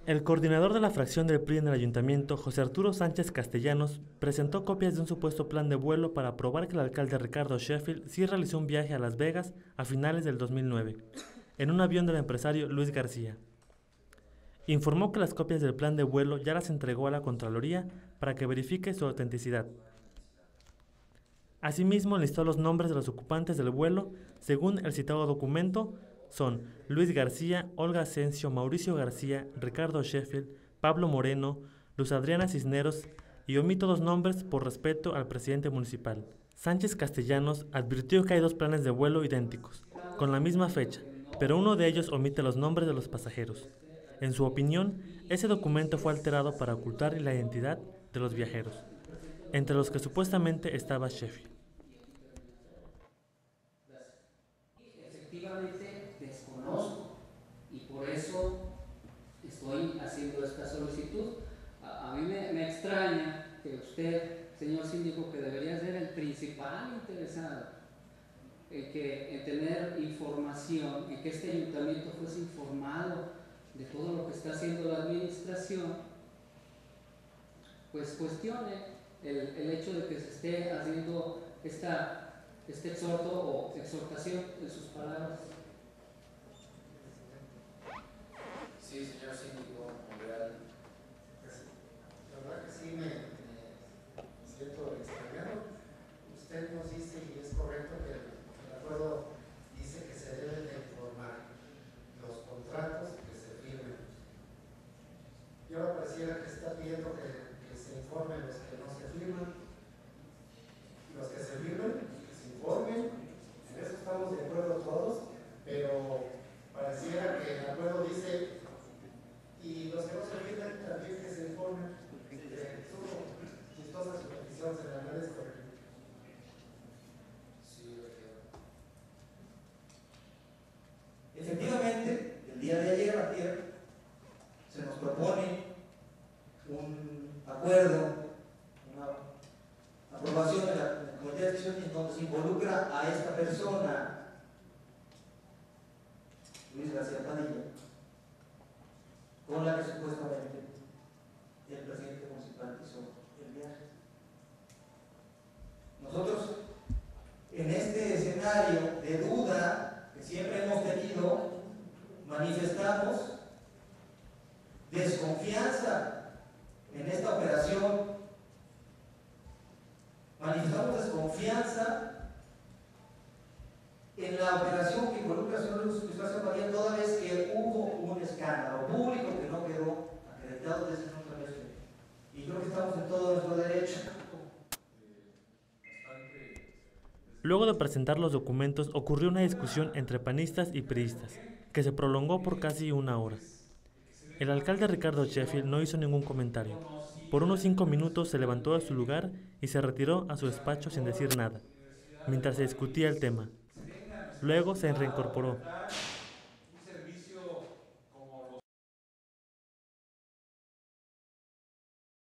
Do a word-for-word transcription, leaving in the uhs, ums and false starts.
El coordinador de la fracción del P R I en el ayuntamiento, José Arturo Sánchez Castellanos, presentó copias de un supuesto plan de vuelo para probar que el alcalde Ricardo Sheffield sí realizó un viaje a Las Vegas a finales del dos mil nueve, en un avión del empresario Luis García. Informó que las copias del plan de vuelo ya las entregó a la Contraloría para que verifique su autenticidad. Asimismo, listó los nombres de los ocupantes del vuelo. Según el citado documento, son Luis García, Olga Asensio, Mauricio García, Ricardo Sheffield, Pablo Moreno, Luz Adriana Cisneros, y omito dos nombres por respeto al presidente municipal. Sánchez Castellanos advirtió que hay dos planes de vuelo idénticos, con la misma fecha, pero uno de ellos omite los nombres de los pasajeros. En su opinión, ese documento fue alterado para ocultar la identidad de los viajeros, entre los que supuestamente estaba Sheffield. Efectivamente desconozco y por eso estoy haciendo esta solicitud. A, a mí me, me extraña que usted, señor síndico, que debería ser el principal interesado en, que, en tener información, en que este ayuntamiento fuese informado de todo lo que está haciendo la administración, pues cuestione el, el hecho de que se esté haciendo esta este exhorto o exhortación en sus palabras. Sí, señor síndico, real. La verdad que sí me, me siento extrañado. Usted nos dice, y es correcto, que el, el acuerdo dice que se deben de informar los contratos que se firmen. Y ahora pareciera que está pidiendo que, que se informen los que no se firman, los que se firmen, informen, en eso estamos de acuerdo todos, pero pareciera que el acuerdo dice y los que no se firman también que se informen. Eh, Estuvo chistosa su petición, se la agradezco. Sí, efectivamente, el día de ayer, ayer, se nos propone un acuerdo, una aprobación de la Comité de Acción en donde se involucra a esta persona, Luis García Padilla, con la que supuestamente el presidente municipal hizo el viaje. Nosotros, en este escenario de duda que siempre hemos tenido, manifestamos desconfianza en esta operación. Manifestamos desconfianza en la operación que involucra al señor Luis García Padilla, toda vez que hubo un escándalo público que no quedó acreditado desde nuestra vez. Y creo que estamos en todo nuestro derecho. Luego de presentar los documentos, ocurrió una discusión entre panistas y priistas, que se prolongó por casi una hora. El alcalde Ricardo Sheffield no hizo ningún comentario. Por unos cinco minutos se levantó de su lugar y se retiró a su despacho sin decir nada, mientras se discutía el tema. Luego se reincorporó